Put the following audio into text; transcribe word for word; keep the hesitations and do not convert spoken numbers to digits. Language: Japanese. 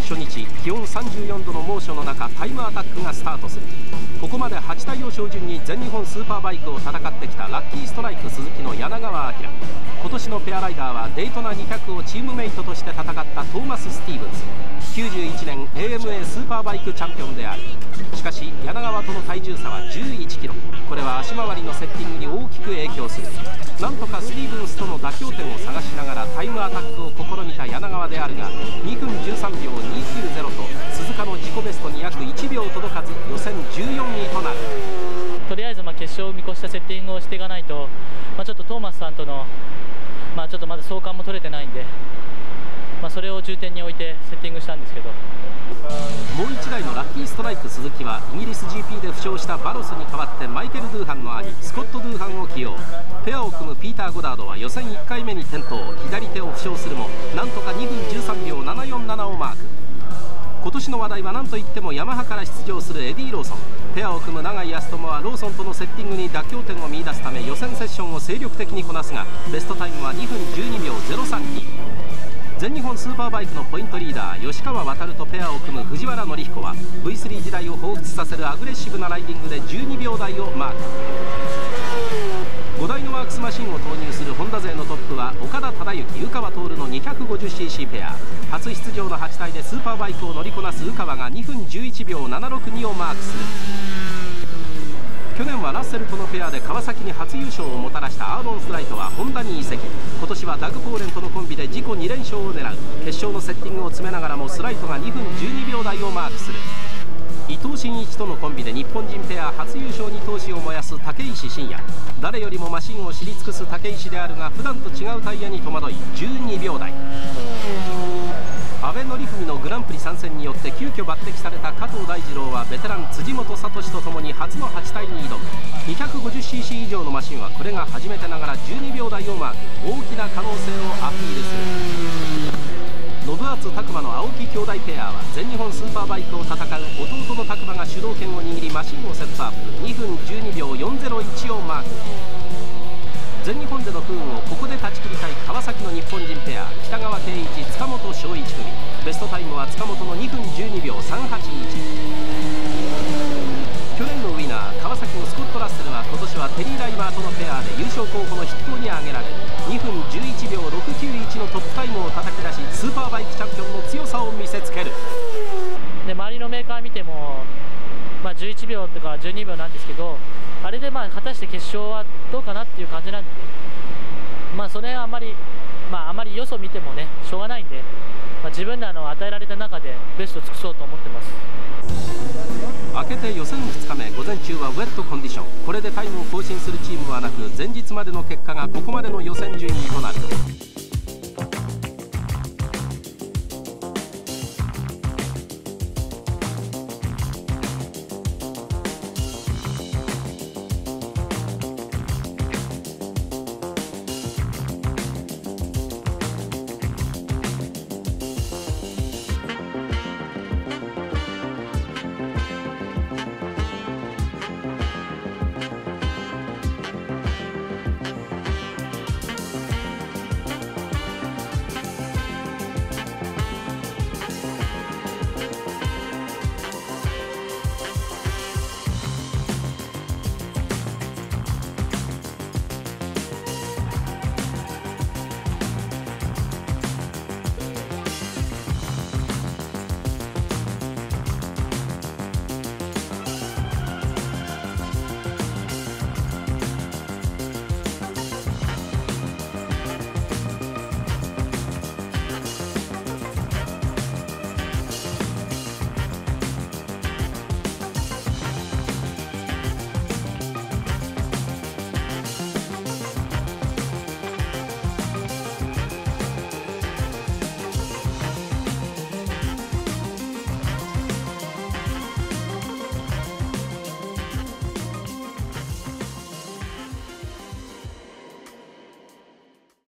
初日、気温さんじゅうよんどの猛暑の中、タイムアタックがスタートする。ここまではち体を照準に全日本スーパーバイクを戦ってきたラッキーストライク鈴木の柳川明。今年のペアライダーはデイトナにひゃくをチームメイトとして戦ったトーマス・スティーブンス、きゅうじゅういちねん エーエムエー スーパーバイクチャンピオンである。しかし柳川との体重差はじゅういちキロ。これは足回りのセッティングに大きく影響する。なんとかスティーブンスとの妥協点を探しながらタイムアタックを試みた柳川であるが、にふんじゅうさんびょうにきゅうゼロと鈴鹿の自己ベストに約いちびょう届かず、予選じゅうよんいとなる。 とりあえずまあ決勝を見越したセッティングをしていかないと、まあ、ちょっとトーマスさんとの、まあ、ちょっとまだ相関も取れてないんで、まあ、それを重点に置いてセッティングしたんですけど。 もういちだいのラッキーストライク鈴木はイギリス ジーピー で負傷したバロスに代わってマイケル・ドゥーハンの兄スコット・ドゥーハンを起用。ペアを組むピーター・ゴダードは予選いっかいめに転倒、左手を負傷するもなんとかにふんじゅうさんびょうななよんななをマーク。今年の話題は何といってもヤマハから出場するエディ・ローソン。ペアを組む永井康友はローソンとのセッティングに妥協点を見出すため予選セッションを精力的にこなすが、ベストタイムはにふんじゅうにびょうゼロさんに。全日本スーパーバイクのポイントリーダー吉川航とペアを組む藤原紀彦は ブイスリー 時代を彷彿させるアグレッシブなライディングでじゅうにびょうだいをマーク。ごだいのワークスマシンを投入するホンダ勢のトップは岡田忠之、宇川徹の にひゃくごじゅっシーシー ペア。初出場のはち体でスーパーバイクを乗りこなす宇川がにふんじゅういちびょうななろくにをマークする。去年はラッセルとのペアで川崎に初優勝をもたらしたアーロン・スライトはホンダに移籍。今年はダグ・ポーレンとのコンビで自己に連勝を狙う。決勝のセッティングを詰めながらもスライトがにふんじゅうにびょうだいをマークする。伊藤真一とのコンビで日本人ペア初優勝に闘志を燃やす竹石真也。誰よりもマシンを知り尽くす竹石であるが、普段と違うタイヤに戸惑いじゅうにびょうだい。阿部典文のグランプリ参戦によって急遽抜擢された加藤大二郎はベテラン辻本聡とともに初のはち体に挑む。 にひゃくごじゅっシーシー 以上のマシンはこれが初めてながらじゅうにびょうだいをマーク。大きな可能性をアピールする。信厚拓磨の青木兄弟ペアは全日本スーパーバイクを戦う弟の拓磨が主導権を握りマシンをセットアップ。にふんじゅうにびょうよんゼロいちをマーク。全日本での不運をここで断ち切りたい川崎の日本人ペア北川圭一、塚本翔一組。ベストタイムは塚本のにふんじゅうにびょうさんはちいち。去年のウィナー川崎のスコット・ラッセルは今年はテリー・ライマーとのペアで優勝候補の筆頭に挙げられる。にふんじゅういちびょうろくきゅういちのトップタイムを叩き出し、スーパーバイクチャンピオンの強さを見せつける。 で周りのメーカー見ても、まあ、じゅういちびょうとかじゅうにびょうなんですけど、あれでまあ果たして決勝はどうかなっていう感じなんで、まあそれはあまり、まあ、あまりよそ見てもねしょうがないんで、まあ、自分らの与えられた中でベストを尽くそうと思ってます。 明けて予選ふつかめ、午前中はウェットコンディション。これでタイムを更新するチームはなく、前日までの結果がここまでの予選順位となる。